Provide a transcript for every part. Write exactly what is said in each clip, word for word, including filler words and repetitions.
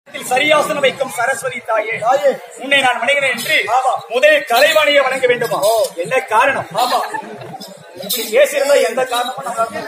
சரியாசனம் வைக்கும் சரஸ்வதி தாயே, உன்னை நான் வணங்குகிறேன் என்று முதலில் கலைவாணியை வணங்க வேண்டுமா? என்ன காரணம்? ஆமா, இப்படி பேசியிருந்தா எந்த காரணமும்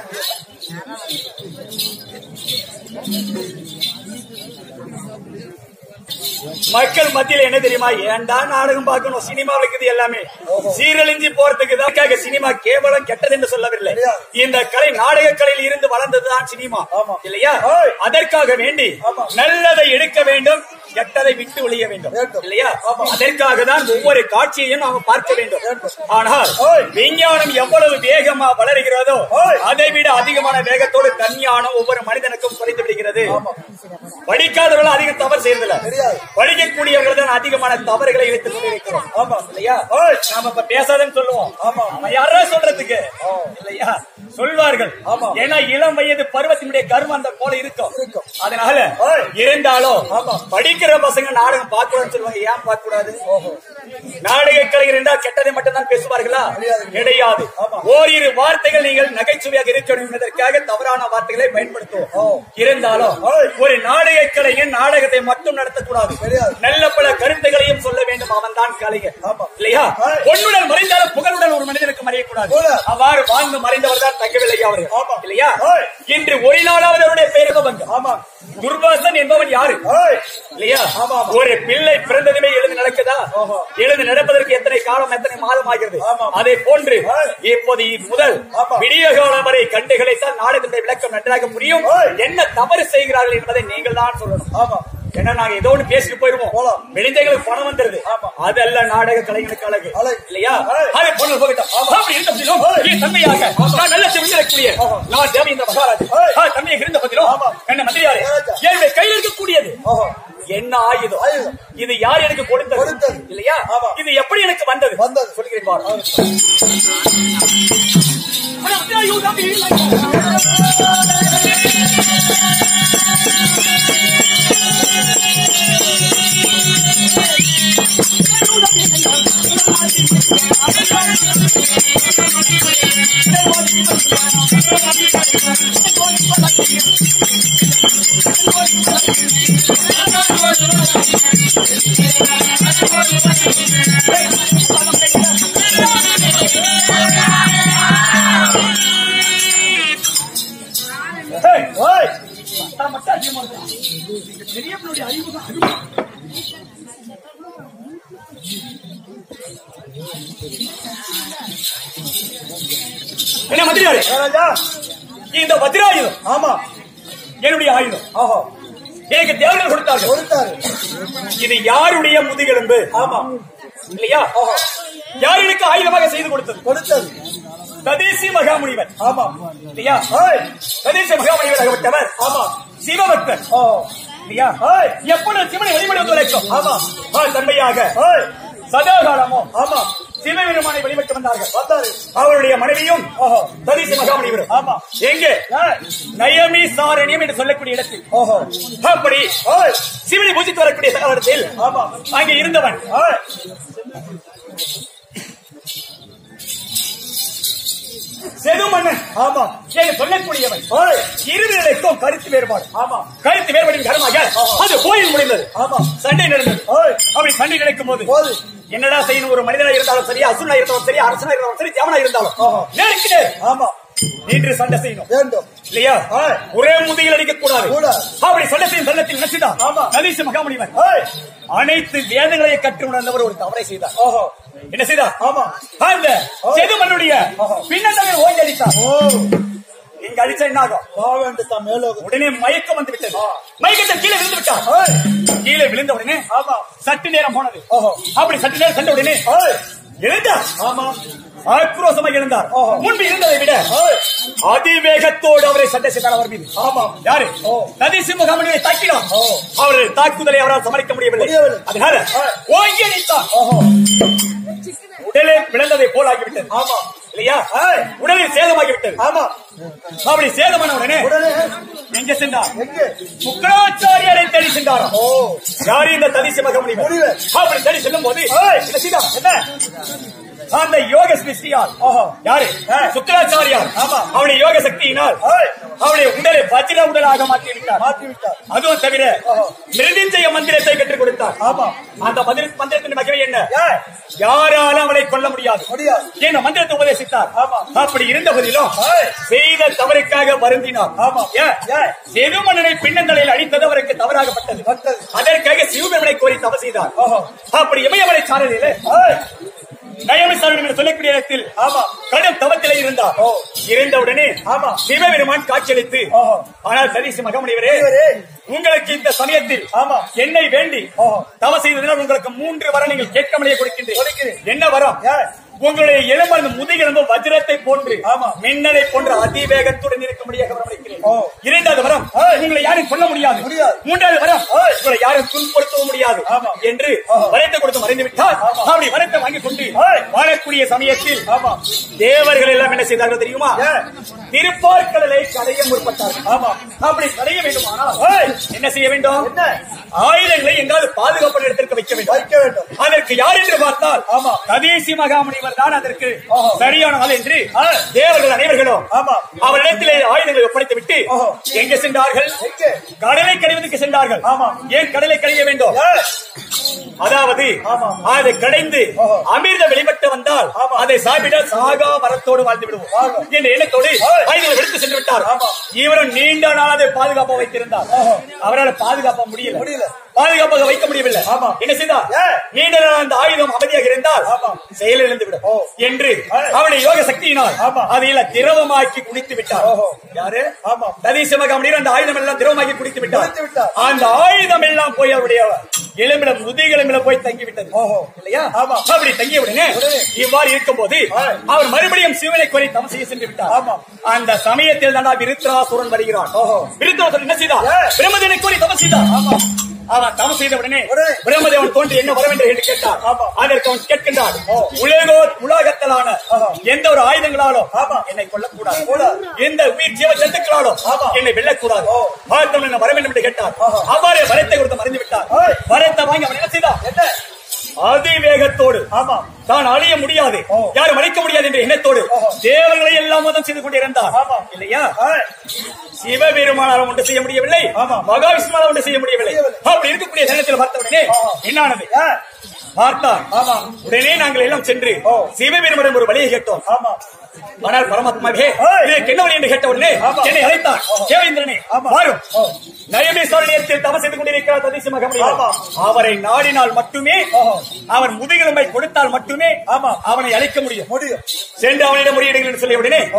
மக்கள் மத்தியில் என்ன தெரியுமா? ஏன்டா நாடகம் பார்க்கணும், சினிமா வைக்குது எல்லாமே சீரழிஞ்சி போறதுக்கு தான். சினிமா கேவலம் கெட்டது என்று சொல்லவில்லை. இந்த கலை நாடக கலையில் இருந்து வளர்ந்ததுதான் சினிமா இல்லையா? அதற்காக வேண்டி நல்லதை எடுக்க வேண்டும், கெட்டதை விட்டு ஒழிய வேண்டும் இல்லையா? அதற்காக தான் ஒவ்வொரு காட்சியையும் நாம பார்க்க வேண்டும். ஆனால் விஞ்ஞானம் எவ்வளவு வேகமா வளர்கிறதோ அதை விட அதிகமான வேகத்தோடு தன்ஞானம் ஒவ்வொரு மனிதனுக்கும் குறைந்து விடுகிறது. படிக்காதவர்கள் அதிகம் தவறு செய்யறதில்ல, படிக்கக்கூடியவர்கள் தான் அதிகமான தவறுகளை இழுத்துக் கொண்டிருக்கிறோம். ஆமா இல்லையா? நாம இப்ப பேசாதன்னு சொல்லுவோம். ஆமா, யாரா சொல்றதுக்கு இல்லையா? சொல்வார்கள். ஏன்னா இளம் வயது பருவத்தினுடைய கர்மம் அந்த போல இருக்கும். அதனால இருந்தாலும் படிக்கிற பசங்க நாடகம் பார்க்க கூடாதுன்னு சொல்லுவாங்க. ஏன் பார்க்க கூடாது? நாடக கலைஞர் என்றால் கெட்டதை மட்டும் தான் பேசுவார்களா? கிடையாது. ஓரிரு வார்த்தைகள் நீங்கள் நகைச்சுவையாக இருக்க வேண்டும் என்பதற்காக தவறான வார்த்தைகளை பயன்படுத்துவோம். இருந்தாலும் ஒரு நாடக கலைஞர் நாடகத்தை மட்டும் நடத்தக்கூடாது, நல்ல பல கருத்துகளையும் சொல்ல வேண்டும். அவன் தான் கலைஞர் இல்லையா? பொன்னுடன் மறைந்தாலும் புகழுடன் ஒரு மனிதனுக்கு மறையக்கூடாது. அவ்வாறு வாழ்ந்து மறைந்தவர் தான் தங்கவில்லை அவர்கள் இல்லையா? இன்று ஒரு நாளாவது அவருடைய பெயருக்கு வந்து துர்வாசன் என்பவன் யாரு இல்லையா? ஒரு பிள்ளை பிறந்ததுமே எழுந்து நடக்குதா? எழுந்து நடப்பதற்கு எத்தனை காலம், எத்தனை மாதம் ஆகிறது? அதை போன்று இப்போது முதல் விடிய காலம் வரை கண்டுகளைத்தான் நாடகத்தினுடைய விளக்கம் நன்றாக புரியும். என்ன தவறு செய்கிறார்கள் என்பதை நீங்கள் தான் சொல்லணும். ஆமா, ஏன்னா நாங்க ஏதோ ஒன்று பேசிட்டு போயிருவோம், வெளிந்தைகளுக்கு பணம் வந்துருது. அதல்ல நாடக கலைஞனுக்கு அழகு இல்லையா? அதை பொண்ணு போகட்டும் தன்மையாக நான் நல்ல செவிக்கக்கூடிய நான் தேவி இந்த மகாராஜ் தன்மையை இருந்த பதிலும் என்ன மந்திரியாரே, என்னுடைய கையில் இருக்கக்கூடியது என்ன ஆயுதம்? இது யார் எனக்கு கொடுத்தது இல்லையா? இது எப்படி எனக்கு வந்தது வந்தது சொல்கிறேன் பாரு. என்ன மந்திரியாரே, இந்த வஜ்ராயுதம் ஆமா என்னுடைய ஆயுதம். ஆஹா, எனக்கு தேவர்கள் கொடுத்தார்கள் கொடுத்தாரு. இது யாருடைய முதுகெலும்பு? ஆமா இல்லையா? யார் எனக்கு ஆயுதமாக செய்து கொடுத்தது கொடுத்தது ததேசி மகாமுனிவர். ஆமா இல்லையா? ததேசி மகாமுனிவர் ஆகப்பட்டவர். ஆமா, சிவபக்தர் இல்லையா? எப்பொழுது சிவனை வழிபடுவது வரைக்கும் ஆமா தன்மையாக சதாகாலமோ ஆமா சிவபெருமானை வழிபட்டு வந்தார்கள். அவருடைய மனைவியும் ததேசி மகாமுனிவர். ஆமா, எங்கே? நயமி சாரணியம் என்று சொல்லக்கூடிய இடத்தில். அப்படி சிவனை பூஜித்து வரக்கூடிய இடத்தில் ஆமா அங்கே இருந்தவன் செதுமன்னன். ஆமா, சொல்லக்கூடியவன் இறுதி நிலைக்கும் கருத்து வேறுபாடு. ஆமா, கருத்து வேறுபாடின் காரணமாக அது கோயில் முடிந்தது. ஆமா, சண்டை நடந்தது. அப்படி சண்டை நடக்கும் போது என்னடா செய்யணும்? ஒரு மனிதனா இருந்தாலும் சரி, அசுரனா இருந்தாலும் சரி, அரசனா இருந்தாலும் சரி, தேவனா இருந்தாலும் நேருக்கு ஆமா நின்று சண்டை செய்யணும் வேண்டும் இல்லையா? ஒரே முதியில் அடிக்க கூடாது. அப்படி சண்டை செய்யும் தருணத்தில் நினைச்சுதான் ததேசி மகாமுனிவர் அனைத்து வேதங்களை கற்று உணர்ந்தவர் ஒரு தவறை செய்தார். என்ன செய்தார்? ஆமா, அந்த செதுமன்னுடைய பின்னந்தலை ஓங்கி அடித்தார். நீங்க அடிச்சா என்ன ஆகும்? உடனே மயக்கம் வந்து விட்டது. மயக்கத்தில் கீழே விழுந்து விட்டார். கீழே விழுந்த உடனே ஆமா சற்று நேரம் போனது. அப்படி சற்று நேரம் சென்ற உடனே எழுந்தார். ஆமா, ஆக்ரோஷமாக இருந்தார். முன்பு இருந்ததை விட அதிவேகத்தோடு அவரை சண்டை செய்தார் அவர் மீது. ஆமா, யாரு? ததேசி மகாமுனியை தாக்கினார். அவரது தாக்குதலை அவரால் சமாளிக்க முடியவில்லை. அதனால ஓங்கி அடித்தார். உடலே விழுந்ததை போல் ஆகிவிட்டது. ஆமா இல்லையா? உடலில் சேதமாகிவிட்டது. ஆமா, அப்படி சேதமான உடனே எங்க சென்றார்? சுக்கராச்சாரியரை தேடி சென்றாராம். யாரு? இந்த ததேசி மகாமுனிவர். அப்படி தேடி செல்லும் போது என்ன அந்த யோக சிருஷ்டியால் யாரு சுக்கராச்சாரியார் அவருடைய யோக சக்தியினால் அவருடைய உடலை வஜ்ர உடலாக மாற்றி விட்டார் மாற்றி விட்டார் அதுவும் தவிர மிருதிஞ்சய மந்திரத்தை கற்றுக் கொடுத்தார். அந்த மந்திரத்தின் மகிமை என்ன? யாராலும் அவளை கொல்ல முடியாது என்ற மந்திரத்தை உபதேசித்தார். அப்படி இருந்த போதிலும் செய்த தவறுக்காக வருந்தினார். செதுமன்னனை பின்னந்தலையில் அடித்தது அவருக்கு தவறாகப்பட்டது. அதற்காக சிவபெருமனை கோரி தவறு செய்தார். அப்படி இமயமலை சாரலிலே நயமிசாரன் சொல்லக்கூடிய இடத்தில் கடும் தவத்திலே இருந்தார். இருந்தவுடனே சிவபெருமான் காட்சியளித்து, ஆனால் சதீஷ் மகமுனிவரே, உங்களுக்கு இந்த சமயத்தில் என்னை வேண்டி தவ செய்ததினால் உங்களுக்கு மூன்று வரம் நீங்கள் கேட்காமலேயே கொடுக்கின்றேன். என்ன வரம்? உங்களுடைய எலும்பு முதுகெலும்பு வஜ்ரத்தை போன்று மின்னலை போன்ற அதிவேகத்துடன் இருக்க முடியாது வரமளிக்கிறேன். இரண்டாவது வரம், உங்களை யாரும் கொல்ல முடியாது. மூன்றாவது வரம், உங்களை யாரும் துன்புறுத்தவும் முடியாது என்று வரத்தை கொடுத்து மறைந்து விட்டார். அப்படி வரத்தை வாங்கி கொண்டு வாழக்கூடிய சமயத்தில் தேவர்கள் எல்லாம் என்ன செய்தார்கள் தெரியுமா? திருப்பார்கடலை கடைய முற்பட்டார்கள். அப்படி கடைய வேண்டுமானால் என்ன செய்ய வேண்டும்? ஆயுதங்களை எங்காவது பாதுகாப்பு இடத்திற்கு வைக்க வேண்டும். அதற்கு யார் என்று பார்த்தால் கதேசி மகாமுனிவர் தான் அதற்கு சரியான ஆள் என்று தேவர்கள் அனைவர்களும் அவரிடத்திலே ஆயுதங்களை ஒப்படைத்து விட்டு எங்கே சென்றார்கள்? கடலை கடைவதற்கு சென்றார்கள். ஏன் கடலை கடைய வேண்டும்? அதாவது அதை கடைந்து அமிர்த வெளிப்பட்டு வந்தால் அதை சாப்பிட சாகா மரத்தோடு வாழ்ந்து விடுவோம் என்ற எண்ணத்தோடு ஆயுதங்களை எடுத்து சென்று விட்டார். இவரும் நீண்ட நாள் அதை பாதுகாப்பாக வைத்திருந்தார். அவரால் பாதுகாப்ப முடியல, பாதுகாப்பாக வைக்க முடியவில்லை. என்ன செய்தார்? நீண்ட நாள் அந்த ஆயுதம் அமைதியாக இருந்தால் செயலிழந்து விடும் என்று அவருடைய யோக சக்தியினால் அதையில திரவமாக்கி குடித்து விட்டார். யாரு? சதீஷ் மகாமுனிவர் அந்த ஆயுதம் எல்லாம் திரவமாக்கி குடித்து விட்டார். அந்த ஆயுதம் எல்லாம் போய் அவருடைய எலும்பில முதுகெலும்பில போய் தங்கிவிட்டது இல்லையா? அப்படி தங்கிய உடனே இவ்வாறு இருக்கும் போது அவர் மறுபடியும் சிவனை கோரி தவம் செய்ய சென்று விட்டார். அந்த சமயத்தில் தான் விருத்ராசுரன் வருகிறான். விருத்ராசுரன் என்ன செய்தார்? பிரம்மதேவனை கோரி தவம் செய்தார். அவன் தவம் செய்த உடனே பிரம்மதேவன் தோன்றி என்ன வர வேண்டும் என்று கேட்டார். அதற்கு அவன் கேட்கின்றான், உலகோ உலகத்திலான எந்த ஒரு ஆயுதங்களாலும் என்னை கொல்லக்கூடாது, எந்த உயிர் ஜீவ ஜந்துக்களாலும் என்னை வெல்லக்கூடாது, பார்த்தவன் என்ன வர வேண்டும் என்று கேட்டார். அவ்வாறு வரத்தை கொடுத்து மறைந்து விட்டார். வரத்தை வாங்கி அவன் என்ன செய்தான்? அதிவேகத்தோடு தான் அழிய முடியாது, யாரும் அழிக்க முடியாது என்ற எண்ணத்தோடு தேவர்களை எல்லாம் மதம் செய்து கொண்டிருந்தார் இல்லையா? சிவபெருமானாலும் ஒன்று செய்ய முடியவில்லை, மகாவிஷ்ணுவாலும் ஒன்று செய்ய முடியவில்லை. அப்படி இருக்கக்கூடிய நேரத்தில் பார்த்த உடனே என்னானது? பார்த்தார். உடனே நாங்கள் எல்லாம் சென்று சிவபெருமானிடம் ஒரு வழியை கேட்டோம். ஆனால் பரமாத்மாவே இதற்கு என்ன வழி என்று கேட்ட உடனே என்னை அழைத்தார். தேவேந்திரனே வாரும், நயமேஸ்வரத்தில் தவம் செய்து கொண்டிருக்கிறார் சதீஷ் மகாமுனிவர். அவரை நாடினால் மட்டுமே, அவர் முதுகெலும்பை கொடுத்தால் மட்டுமே அவனை அழைக்க முடியும். சென்று அவனிடம் முறையிடுங்கள் என்று சொல்லிய உடனே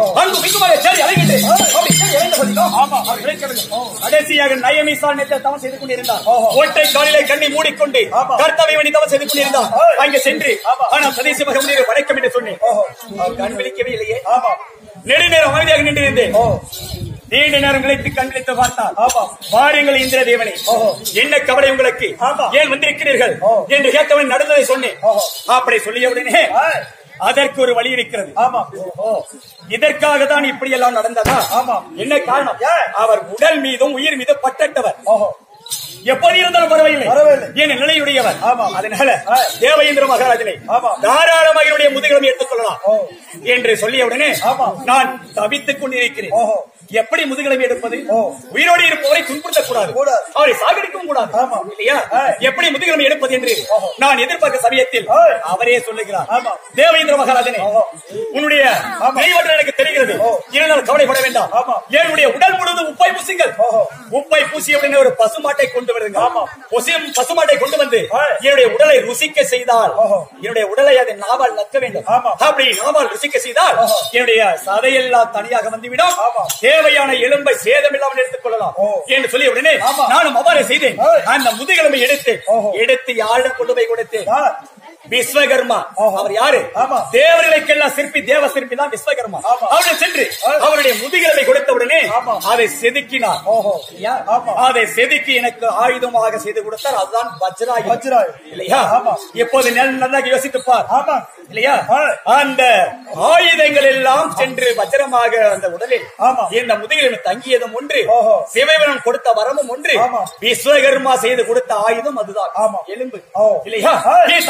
கடைசியாக நயமேஸ்வரத்தில் தவம் செய்து கொண்டிருந்தார். ஒற்றை காலிலே கண்ணை மூடிக்கொண்டு கர்த்தவை வேண்டி தவம் செய்து கொண்டிருந்தார். அங்கே சென்று ஆனால் சதீஷ் மகாமுனிவர் வணக்கம் என்று சொன்னேன். கண் விழிக்கவே இல்லையே. நெடுநேரம் அமைதியாக நின்றிருந்தேன். நீண்ட நேரம் கழித்து கண்களித்து பார்த்தார். வாருங்கள் இந்திர தேவனே, என்ன கவலை உங்களுக்கு, ஏன் வந்திருக்கிறீர்கள் என்று கேட்டவன் நடந்ததை சொன்னேன். அப்படி சொல்லிய உடனே அதற்கு ஒரு வழி இருக்கிறது. இதற்காக தான் இப்படி எல்லாம் நடந்ததா? என்ன காரணம்? அவர் உடல் மீதும் உயிர் மீதும் பட்டவர். எப்படி இருந்தாலும் பரவாயில்லை, என் நிலையுடையவர். அதனால தேவேந்திர மகாராஜனை தாராளமாக என்னுடைய முதுகெலும்பை எடுத்துக் கொள்ளலாம் என்று சொல்லிய உடனே நான் தவித்துக் கொண்டிருக்கிறேன். எப்படி முதுகெலும்பை எடுப்பது? உயிரோடு இருப்பவரை துன்புறுத்தக்கூடாது, அவரை சாகடிக்கவும் கூடாது இல்லையா? எப்படி முதுகெலும்பை எடுப்பது என்று நான் எதிர்பார்க்க சமயத்தில் அவரே சொல்லுகிறார். தேவேந்திர மகாராஜனே, உன்னுடைய கைவற்ற எனக்கு தெரிகிறது, இருந்தால் கவலைப்பட வேண்டாம். என்னுடைய உடல் முழுவதும் உப்பை பூசுங்கள். உப்பை பூசிய உடனே ஒரு பசுமாட்டை கொண்டு வருங்க. பசுமாட்டை கொண்டு வந்து என்னுடைய உடலை ருசிக்க செய்தால், என்னுடைய உடலை அதை நாவால் நக்க வேண்டும். அப்படி நாவால் ருசிக்க செய்தால் என்னுடைய சதையெல்லாம் தனியாக வந்துவிடும். தேவையான எலும்பை சேதம் இல்லாமல் எடுத்துக் கொள்ளலாம் என்று சொல்லிய உடனே நானும் அவ்வாறு செய்தேன். அந்த முதுகெலும்பை எடுத்து எடுத்து யாரிடம் கொண்டு போய் கொடுத்தேன்? விஸ்வகர்மா. அவர் யாரு? தேவர்களுக்கெல்லாம் சிற்பி, தேவ சிற்பி தான் விஸ்வகர்மா. அவரை சென்று அவருடைய முதுகெலும்பை கொடுத்த உடனே அதை செதுக்கினார். அதை செதுக்கி எனக்கு ஆயுதமாக செய்து கொடுத்தார். அதுதான் வஜ்ராயுதம் இல்லையா? எப்போது நன்றாக யோசித்துப்பார் இல்லையா? அந்த ஆயுதங்கள் எல்லாம் சென்று வஜ்ரமாக அந்த உடலில் இந்த முதுகெலும்பு தங்கியதும் ஒன்று, சிவபெருமான் கொடுத்த வரமும் ஒன்று, விஸ்வகர்மா செய்து கொடுத்த ஆயுதம் அதுதான் எலும்பு இல்லையா? தன்மையாக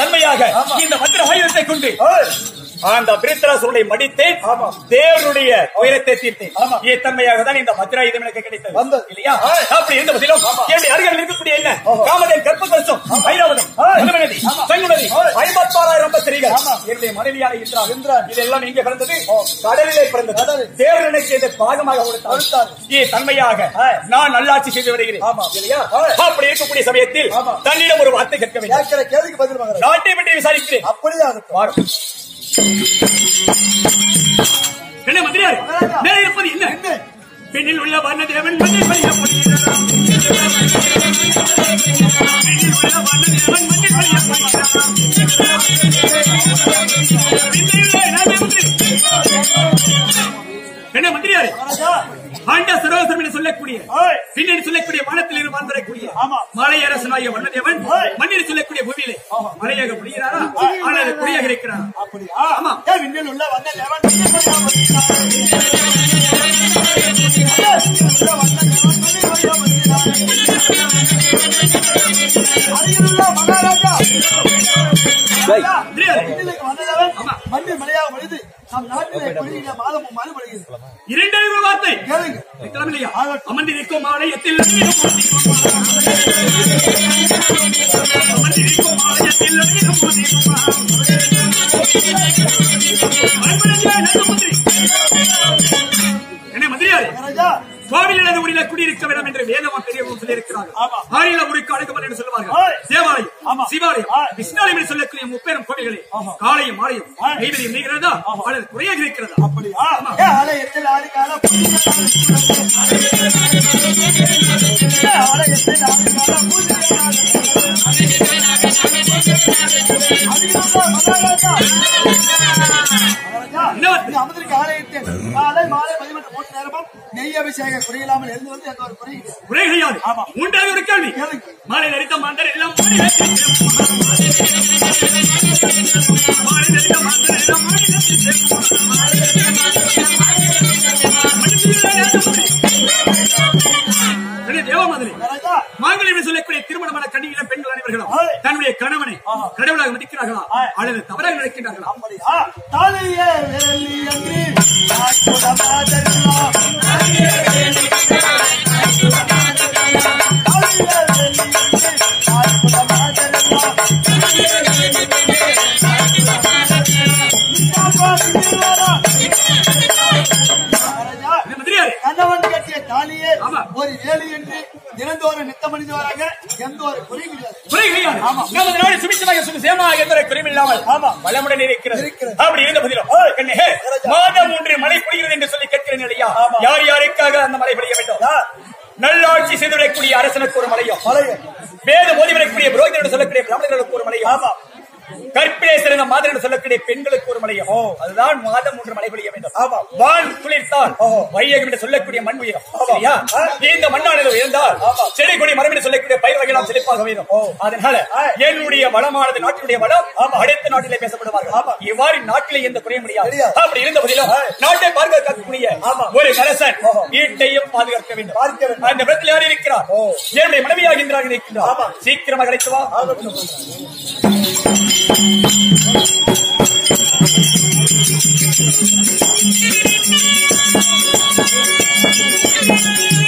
இந்த மந்திர ஆயுதத்தை கொண்டு அந்த பிரித்ராசுரனை மடித்தேன். தேவனுடைய உயரத்தை தீர்த்தேன். தன்மையாக தான் இந்த மந்திராயுதம் எனக்கு கிடைத்தது இல்லையா? அப்படி இருந்த போதிலும் என்னுடைய அருகில் இருக்கக்கூடிய என்ன காமதேன் கற்பகவசம் ஐராவதம் மதுமனதி சங்குனதி ஐம்பத்தாறாயிரம் ரம்பஸ்திரீகள் என்னுடைய மனைவியான இந்திரன் இதெல்லாம் எங்கே பிறந்தது? கடலிலே பிறந்தது. தேவர் எனக்கு இதை பாகமாக கொடுத்தார். தன்மையாக நான் நல்லாட்சி செய்து வருகிறேன் இல்லையா? அப்படி இருக்கக்கூடிய சமயத்தில் தன்னிடம் ஒரு வார்த்தை கேட்க வேண்டும். நாட்டை பற்றி விசாரிக்கிறேன். அப்படியே என்ன மந்திரியார் மேலே இருப்பது என்ன? பெண்ணில் உள்ள வர்ணதேவன் மண்ணில் பழியப்படுகிறார். பெண்ணில் உள்ள வர்ணதேவன் மண்ணில் பழியப்படுகிறார். என்ன மந்திரியாரே ஆண்டா சரோசரம் என்று சொல்லக்கூடிய பின்னணி சொல்லக்கூடிய வானத்தில் இருந்து வாழ்ந்தக்கூடிய மலையரசனாகிய வண்ணதேவன் மண்ணில் சொல்லக்கூடிய பூமியிலே மலையாக புரிகிறாரா அல்லது புரியாக இருக்கிறாரா? ஆமா விண்ணில் உள்ள வண்ணதேவன் மண்ணில் மலையாக பொழுது நம் நாட்டிலே பொழிகிற மாதமும் மறுபடுகிறது. இரண்டாவது வார்த்தை அமர்ந்திருக்கும் ஆலயத்தில் அமர்ந்திருக்கும் ஆலயத்தில் என்ன மந்திரியாரே கோவிலில் உடைய குடியிருக்க வேண்டும் என்று வேதமா பெரியவர்கள் சொல்லியிருக்கிறார்கள். ஆறில உருக்கு அடக்கம் என்று சொல்லுவார்கள். தேவாலயம் சிவாலயம் விஷ்ணாலயம் என்று சொல்லக்கூடிய முப்பெரும் கோவில்களே காலையும் மாலையும் நெய்வேதியம் நீங்கிறதா அல்லது குறையாக இருக்கிறதா? அப்படியா? ஆலயத்தில் ஆதிகால ஆலயத்தில் அமர்ந்திருக்க ஆலயத்தில் காலை மாலை பதிமூன்று மூன்று நேரமும் நெய் அபிஷேக குறையில்லாமல் இருந்து வந்து எந்த ஒரு குறை குறை கிடையாது. மூன்றாவது ஒரு கேள்வி மாலை நடித்த மாந்தர் எல்லாம் தேவமாதிரி மாங்கல்யம் சொல்லக்கூடிய திருமணமான கண்ணியில பெண்கள் அனைவர்களும் தன்னுடைய கணவனை கடவுளாக மதிக்கிறார்களா அல்லது தவறாக நினைக்கிறார்களா? கணவன் கட்டிய தாலியே ஒரு வேலி என்று தினந்தோறும் நித்தம் அணிந்து வராங்க. எந்த ஒரு குறை கிடையாது. குறை கிடையாது. நமது நாடு சுபிட்சமாக சுபிசேமாக எந்த ஒரு குறையும் இல்லாமல் வளமுடன் இருக்கிறது. அப்படி இருந்த போதிலும் மாதம் ஒன்று மழை பொழிகிறது என்று சொல்லி கேட்கிறேன் இல்லையா? யார் யாருக்காக அந்த மழை பொழிய வேண்டும்? நல்லாட்சி செய்து வரக்கூடிய அரசனுக்கு ஒரு மலையும் வேத மோதி வரக்கூடிய புரோகிதர் சொல்லக்கூடிய பிராமணர்களுக்கு ஒரு மலையும் கற்பிலே சிறந்த மாதிரி சொல்லக்கூடிய பெண்களுக்கு ஒரு மலையும் அதுதான் மாதம் ஒன்று மழை பொழிய வேண்டும். வான் குளிர்த்தால் வையகம் என்று சொல்லக்கூடிய மண் உயரம். இந்த மண்ணானது உயர்ந்தால் செடி கொடி மரம் என்று சொல்லக்கூடிய பயிர் வகையெல்லாம் செழிப்பாக வேண்டும். அதனால என்னுடைய வளமானது நாட்டினுடைய வளம் அடுத்த நாட்டிலே பேசப்படுவார்கள். இவ்வாறு நாட்டிலே எந்த குறைய முடியாது. அப்படி இருந்த போதிலும் நாட்டை பாதுகாக்கக்கூடிய ஒரு அரசன் வீட்டையும் பாதுகாக்க வேண்டும். அந்த இடத்தில் யார் இருக்கிறார்? என்னுடைய மனைவியாக இருக்கிறார். சீக்கிரமாக அழைத்து வா. Thank you.